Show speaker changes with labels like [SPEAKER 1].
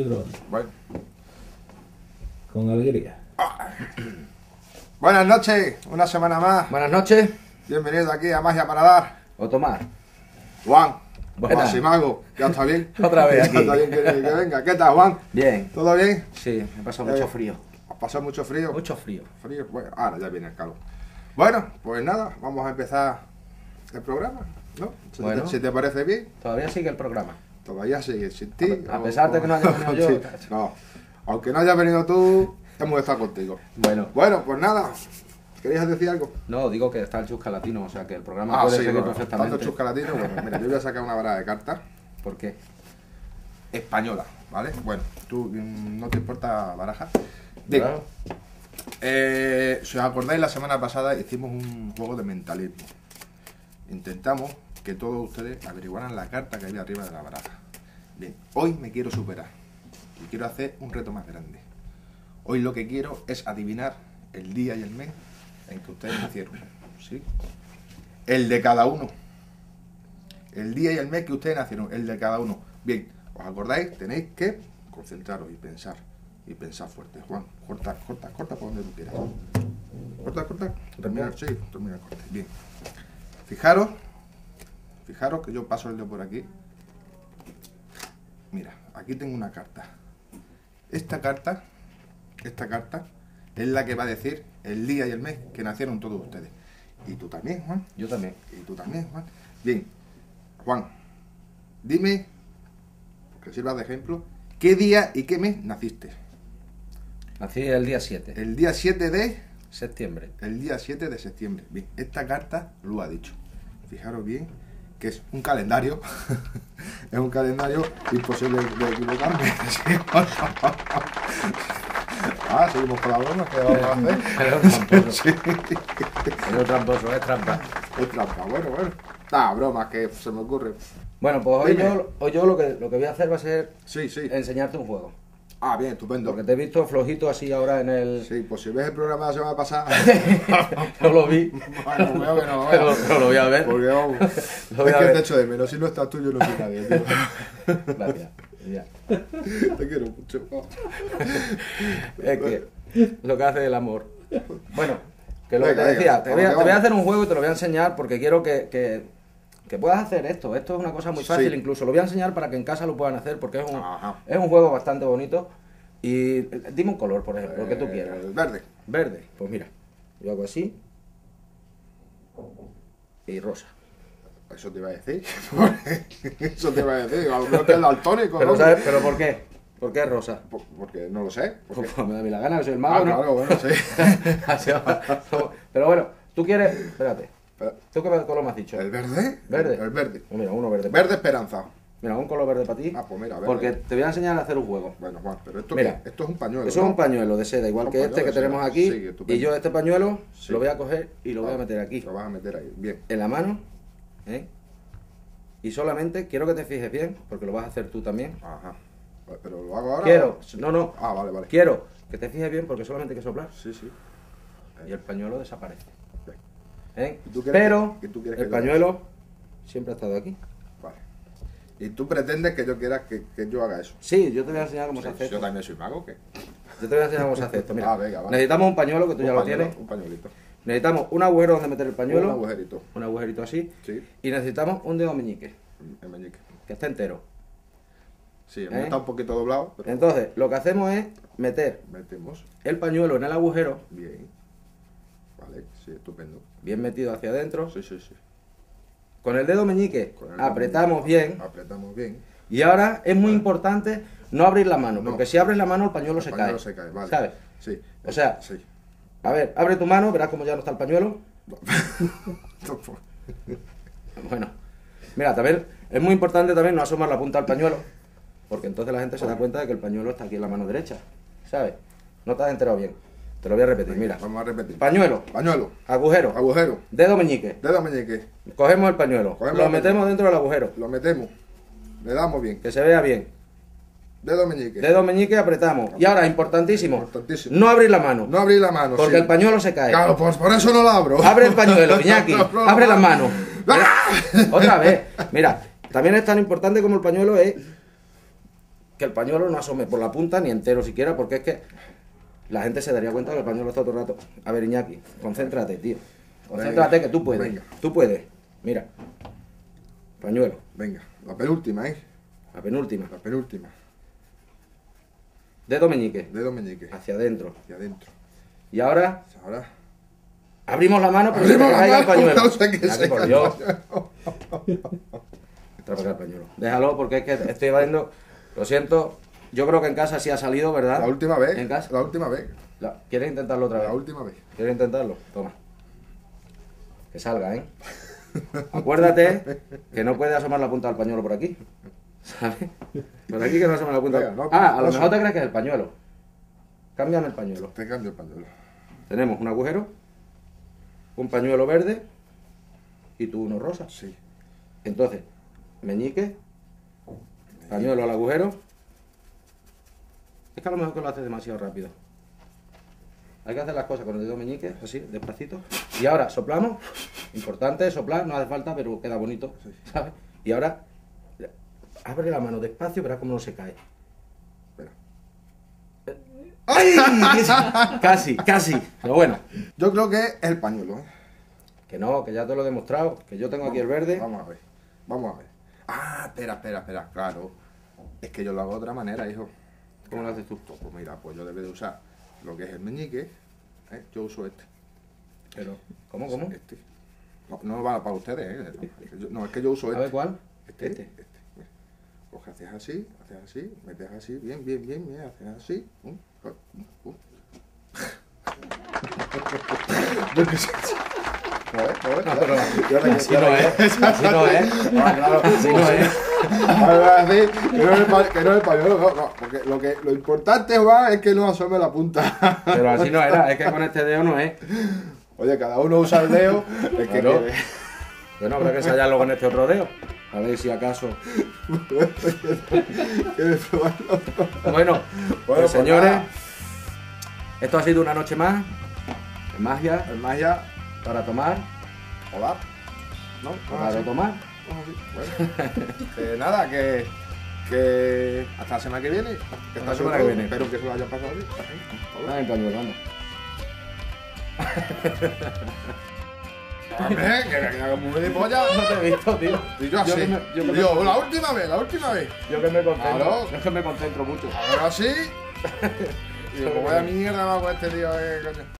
[SPEAKER 1] micrófono.
[SPEAKER 2] Bueno.
[SPEAKER 1] Con alegría.
[SPEAKER 2] Buenas noches, una semana más.
[SPEAKER 3] Buenas noches.
[SPEAKER 2] Bienvenido aquí a Magia para Dar.
[SPEAKER 3] Otomar.
[SPEAKER 2] Juan.
[SPEAKER 3] Buenas.
[SPEAKER 2] Masimago. ¿Ya está bien?
[SPEAKER 3] Otra vez
[SPEAKER 2] Ya
[SPEAKER 3] aquí.
[SPEAKER 2] está bien que venga. ¿Qué tal, Juan?
[SPEAKER 3] Bien.
[SPEAKER 2] ¿Todo bien?
[SPEAKER 3] Sí, me pasa mucho frío.
[SPEAKER 2] ¿Has pasado mucho frío?
[SPEAKER 3] Mucho frío.
[SPEAKER 2] Frío. Bueno, ahora ya viene el calor. Bueno, pues nada, vamos a empezar el programa, ¿no?
[SPEAKER 3] Bueno.
[SPEAKER 2] Si te parece bien.
[SPEAKER 3] Todavía sigue el programa.
[SPEAKER 2] Todavía sigue sin ti.
[SPEAKER 3] A pesar de que no haya venido yo.
[SPEAKER 2] Sí, no. Aunque no haya venido tú, hemos estado contigo.
[SPEAKER 3] Bueno.
[SPEAKER 2] Bueno, pues nada. ¿Querías decir algo?
[SPEAKER 3] No, digo que está el Chusca Latino, o sea que el programa puede seguir
[SPEAKER 2] bueno,
[SPEAKER 3] perfectamente.
[SPEAKER 2] tanto chuscalatino. Bueno, mira, yo voy a sacar una baraja de cartas
[SPEAKER 3] ¿Por qué?
[SPEAKER 2] española, ¿vale? Bueno, tú no te importa baraja. Digo,
[SPEAKER 3] Claro.
[SPEAKER 2] si os acordáis, la semana pasada hicimos un juego de mentalismo. Intentamos que todos ustedes averiguaran la carta que había arriba de la baraja. Bien, hoy me quiero superar y quiero hacer un reto más grande. Hoy lo que quiero es adivinar el día y el mes en que ustedes nacieron, ¿sí? El de cada uno. El día y el mes que ustedes nacieron, el de cada uno. Bien, ¿os acordáis? Tenéis que concentraros y pensar fuerte. Juan, corta por donde tú quieras. Corta. Termina el corte. Bien. Fijaros que yo paso el dedo por aquí. Mira, aquí tengo una carta. Esta carta es la que va a decir el día y el mes que nacieron todos ustedes. Y tú también, Juan.
[SPEAKER 3] Yo también.
[SPEAKER 2] Y tú también, Juan. Bien, Juan, dime, que sirva de ejemplo, ¿qué día y qué mes naciste?
[SPEAKER 3] Nací el día 7.
[SPEAKER 2] El día 7 de...
[SPEAKER 3] Septiembre.
[SPEAKER 2] El día 7 de septiembre. Bien, esta carta lo ha dicho. Fijaros bien que es un calendario. Es un calendario imposible de equivocarme. Seguimos con la broma que vamos a hacer.
[SPEAKER 3] Pero tramposo.
[SPEAKER 2] Sí.
[SPEAKER 3] Pero tramposo, es trampa.
[SPEAKER 2] Es trampa, bueno. Bromas que se me ocurre.
[SPEAKER 3] Bueno, pues
[SPEAKER 2] Dime.
[SPEAKER 3] hoy yo lo que voy a hacer va a ser
[SPEAKER 2] Sí.
[SPEAKER 3] enseñarte un juego.
[SPEAKER 2] Bien, estupendo.
[SPEAKER 3] Porque te he visto flojito así ahora en el...
[SPEAKER 2] Sí, pues si ves el programa de la semana pasada.
[SPEAKER 3] No lo vi.
[SPEAKER 2] Bueno, veo que no lo
[SPEAKER 3] Pero
[SPEAKER 2] veas.
[SPEAKER 3] lo voy a ver.
[SPEAKER 2] Porque vamos.
[SPEAKER 3] Lo voy
[SPEAKER 2] Es
[SPEAKER 3] a
[SPEAKER 2] que
[SPEAKER 3] ver.
[SPEAKER 2] te echo de menos. Si no estás tú, yo no soy nadie, tío.
[SPEAKER 3] Gracias. Ya.
[SPEAKER 2] Te quiero mucho.
[SPEAKER 3] Es que lo que hace el amor. Bueno, que lo que
[SPEAKER 2] Venga,
[SPEAKER 3] te decía,
[SPEAKER 2] venga,
[SPEAKER 3] te voy a
[SPEAKER 2] vamos.
[SPEAKER 3] hacer un juego y te lo voy a enseñar porque quiero que puedas hacer esto. Esto es una cosa muy fácil,
[SPEAKER 2] Sí.
[SPEAKER 3] incluso lo voy a enseñar para que en casa lo puedan hacer porque
[SPEAKER 2] Ajá.
[SPEAKER 3] es un juego bastante bonito. Y dime un color, por ejemplo, lo que tú quieras.
[SPEAKER 2] El verde.
[SPEAKER 3] Verde, pues mira, yo hago así y rosa.
[SPEAKER 2] Eso te iba a decir. Eso te iba a decir. A lo mejor que es daltónico,
[SPEAKER 3] Pero,
[SPEAKER 2] ¿no?
[SPEAKER 3] ¿sabes? ¿Pero por qué? ¿Por qué es rosa?
[SPEAKER 2] Porque no lo sé. Porque...
[SPEAKER 3] Pues me da a mí la gana, que soy el mago, ¿no?
[SPEAKER 2] claro, bueno, sí.
[SPEAKER 3] Así va. Pero bueno, tú quieres... Espérate.
[SPEAKER 2] Pero,
[SPEAKER 3] ¿Tú qué color me has dicho?
[SPEAKER 2] ¿el verde?
[SPEAKER 3] Verde.
[SPEAKER 2] El verde.
[SPEAKER 3] Pues mira, uno verde.
[SPEAKER 2] Verde esperanza.
[SPEAKER 3] Mira, un color verde para ti.
[SPEAKER 2] Pues mira, verde.
[SPEAKER 3] Porque te voy a enseñar a hacer un juego.
[SPEAKER 2] Bueno, Juan, pero esto,
[SPEAKER 3] Mira,
[SPEAKER 2] ¿qué? Esto es un pañuelo.
[SPEAKER 3] Eso es
[SPEAKER 2] ¿no?
[SPEAKER 3] un pañuelo de seda, igual
[SPEAKER 2] Un
[SPEAKER 3] que este
[SPEAKER 2] pañuelo
[SPEAKER 3] que
[SPEAKER 2] de seda.
[SPEAKER 3] tenemos aquí.
[SPEAKER 2] Sí, estupendo.
[SPEAKER 3] Y yo este pañuelo
[SPEAKER 2] Sí.
[SPEAKER 3] lo voy a coger y lo voy a meter aquí.
[SPEAKER 2] Lo vas a meter ahí. Bien.
[SPEAKER 3] En la mano. ¿Eh? Y solamente quiero que te fijes bien, porque lo vas a hacer tú también.
[SPEAKER 2] Ajá. Pero lo hago ahora.
[SPEAKER 3] Quiero, no.
[SPEAKER 2] Vale.
[SPEAKER 3] Quiero que te fijes bien porque solamente hay que soplar
[SPEAKER 2] Sí.
[SPEAKER 3] y el pañuelo desaparece.
[SPEAKER 2] Bien.
[SPEAKER 3] ¿Eh?
[SPEAKER 2] ¿Y tú quieres
[SPEAKER 3] Pero
[SPEAKER 2] que tú quieres
[SPEAKER 3] el
[SPEAKER 2] que yo haga?
[SPEAKER 3] pañuelo siempre ha estado aquí.
[SPEAKER 2] Vale. ¿Y tú pretendes que yo quiera que yo haga eso?
[SPEAKER 3] Sí, yo te voy a enseñar cómo se
[SPEAKER 2] Sí,
[SPEAKER 3] hace
[SPEAKER 2] yo
[SPEAKER 3] esto.
[SPEAKER 2] también soy mago, ¿qué?
[SPEAKER 3] Yo te voy a enseñar cómo se hace esto. Mira,
[SPEAKER 2] Venga, vale.
[SPEAKER 3] necesitamos un pañuelo que tú ya
[SPEAKER 2] Un
[SPEAKER 3] lo
[SPEAKER 2] pañuelo,
[SPEAKER 3] tienes.
[SPEAKER 2] Un pañuelito.
[SPEAKER 3] Necesitamos un agujero donde meter el pañuelo.
[SPEAKER 2] Un agujerito.
[SPEAKER 3] Un agujerito así.
[SPEAKER 2] Sí.
[SPEAKER 3] Y necesitamos un dedo meñique,
[SPEAKER 2] El meñique.
[SPEAKER 3] que esté entero.
[SPEAKER 2] Sí, el mío está un poquito doblado, pero
[SPEAKER 3] Entonces, lo que hacemos es meter
[SPEAKER 2] metemos.
[SPEAKER 3] el pañuelo en el agujero,
[SPEAKER 2] Bien. Vale, sí, estupendo.
[SPEAKER 3] bien metido hacia adentro.
[SPEAKER 2] Sí.
[SPEAKER 3] Con el dedo meñique
[SPEAKER 2] Con el dedo
[SPEAKER 3] apretamos bien.
[SPEAKER 2] Apretamos bien.
[SPEAKER 3] Y ahora es muy importante no abrir la mano,
[SPEAKER 2] No.
[SPEAKER 3] porque si abres la mano el pañuelo se
[SPEAKER 2] El pañuelo
[SPEAKER 3] cae.
[SPEAKER 2] se cae, vale.
[SPEAKER 3] ¿Sabes?
[SPEAKER 2] Sí.
[SPEAKER 3] O sea,
[SPEAKER 2] Sí.
[SPEAKER 3] A ver, abre tu mano, verás cómo ya no está el pañuelo. Bueno, mira, también es muy importante también no asomar la punta al pañuelo, porque entonces la gente se da cuenta de que el pañuelo está aquí en la mano derecha, ¿sabes? No te has enterado bien. Te lo voy a repetir, mira.
[SPEAKER 2] Vamos a repetir.
[SPEAKER 3] Pañuelo,
[SPEAKER 2] Pañuelo.
[SPEAKER 3] agujero,
[SPEAKER 2] Agujero.
[SPEAKER 3] dedo meñique.
[SPEAKER 2] Dedo meñique.
[SPEAKER 3] Cogemos el pañuelo,
[SPEAKER 2] Cogemos
[SPEAKER 3] lo
[SPEAKER 2] el
[SPEAKER 3] metemos dentro del agujero,
[SPEAKER 2] Lo metemos. Le damos bien.
[SPEAKER 3] que se vea bien.
[SPEAKER 2] Dedo meñique.
[SPEAKER 3] Dedo meñique apretamos. Y ahora, importantísimo,
[SPEAKER 2] Importantísimo.
[SPEAKER 3] no abrir la mano,
[SPEAKER 2] No abrir la mano.
[SPEAKER 3] porque
[SPEAKER 2] sí.
[SPEAKER 3] el pañuelo se cae.
[SPEAKER 2] Claro, pues por eso no lo abro.
[SPEAKER 3] Abre el pañuelo, Iñaki,
[SPEAKER 2] No,
[SPEAKER 3] abre las manos.
[SPEAKER 2] ¡Ah!
[SPEAKER 3] Otra vez, mira, también es tan importante como el pañuelo es que el pañuelo no asome por la punta ni entero siquiera, porque es que la gente se daría cuenta que el pañuelo está todo el rato. A ver, Iñaki, concéntrate, tío. Concéntrate, que tú puedes.
[SPEAKER 2] Venga.
[SPEAKER 3] Tú puedes. Mira. Pañuelo.
[SPEAKER 2] Venga, la penúltima,
[SPEAKER 3] La penúltima.
[SPEAKER 2] La penúltima.
[SPEAKER 3] Dedo meñique.
[SPEAKER 2] Dedo meñique.
[SPEAKER 3] Hacia adentro.
[SPEAKER 2] Hacia adentro.
[SPEAKER 3] Y ahora
[SPEAKER 2] Ahora.
[SPEAKER 3] abrimos la mano, pero se te
[SPEAKER 2] Abrimos la
[SPEAKER 3] caiga el
[SPEAKER 2] mano,
[SPEAKER 3] pañuelo.
[SPEAKER 2] no sé qué
[SPEAKER 3] Iñaki,
[SPEAKER 2] sea.
[SPEAKER 3] por Dios. Trae para acá el pañuelo. Déjalo porque es que estoy viendo. Lo siento. Yo creo que en casa sí ha salido, ¿verdad?
[SPEAKER 2] La última vez.
[SPEAKER 3] En casa.
[SPEAKER 2] La última vez.
[SPEAKER 3] ¿Quieres intentarlo otra vez?
[SPEAKER 2] La última vez.
[SPEAKER 3] ¿Quieres intentarlo? Toma. Que salga, ¿eh? Acuérdate que no puede asomar la punta del pañuelo por aquí. ¿Sabes? Por aquí que no asoma la punta.
[SPEAKER 2] Venga, no,
[SPEAKER 3] A lo
[SPEAKER 2] no
[SPEAKER 3] mejor te crees que es el pañuelo. Cámbiame el pañuelo.
[SPEAKER 2] Te cambio el pañuelo.
[SPEAKER 3] Tenemos un agujero, un pañuelo verde y tú uno rosa.
[SPEAKER 2] Sí.
[SPEAKER 3] Entonces, meñique, pañuelo al agujero. Es que a lo mejor que lo haces demasiado rápido. Hay que hacer las cosas con el dedo meñique, así, despacito. Y ahora soplamos. Importante soplar, no hace falta, pero queda bonito, ¿sabes? Y ahora abre la mano despacio, verás cómo no se cae.
[SPEAKER 2] Espera.
[SPEAKER 3] ¡Ay! Casi, casi. Pero bueno,
[SPEAKER 2] Yo creo que es el pañuelo, ¿eh?
[SPEAKER 3] que no, que ya te lo he demostrado, que yo tengo aquí el verde.
[SPEAKER 2] Vamos a ver. Vamos a ver. Ah, espera. Claro. Es que yo lo hago de otra manera, hijo.
[SPEAKER 3] ¿Cómo lo haces tú?
[SPEAKER 2] Pues mira, pues yo debo de usar lo que es el meñique. Yo uso este.
[SPEAKER 3] Pero, ¿cómo?
[SPEAKER 2] Este. No va para ustedes, ¿eh? No, es que yo uso
[SPEAKER 3] A
[SPEAKER 2] este.
[SPEAKER 3] ver, ¿cuál?
[SPEAKER 2] Este. Mira. Coge, haces así, metes así, bien, haces así.
[SPEAKER 3] No, pero así no es. Así no es.
[SPEAKER 2] Claro,
[SPEAKER 3] Así no es.
[SPEAKER 2] Que no es el pañuelo, no, porque lo importante, Juan, es que no asome la punta.
[SPEAKER 3] Pero así no era, es que con este dedo no es.
[SPEAKER 2] Oye, cada uno usa el dedo, el que
[SPEAKER 3] Claro.
[SPEAKER 2] quiere.
[SPEAKER 3] Bueno, habrá que ensayarlo con este otro dedo. A ver si acaso.
[SPEAKER 2] ¿Quieres probarlo?
[SPEAKER 3] Bueno,
[SPEAKER 2] Bueno, pues
[SPEAKER 3] señores,
[SPEAKER 2] nada.
[SPEAKER 3] esto ha sido una noche más de magia
[SPEAKER 2] El magia,
[SPEAKER 3] para tomar.
[SPEAKER 2] hola. ¿No?
[SPEAKER 3] Para tomar.
[SPEAKER 2] Bueno, nada, que hasta la semana que viene. Que
[SPEAKER 3] Hasta la
[SPEAKER 2] está
[SPEAKER 3] semana
[SPEAKER 2] todo.
[SPEAKER 3] que viene.
[SPEAKER 2] Espero que se lo hayan pasado bien.
[SPEAKER 3] Dame el pañuelo, anda.
[SPEAKER 2] Hombre, que me haga muy de polla.
[SPEAKER 3] No te he visto, tío.
[SPEAKER 2] Y yo así.
[SPEAKER 3] Yo que me-
[SPEAKER 2] Digo, la última vez.
[SPEAKER 3] Yo que me concentro.
[SPEAKER 2] Claro.
[SPEAKER 3] Es que me concentro mucho.
[SPEAKER 2] Ahora sí. Y digo, pues vaya mierda va con este tío, coño.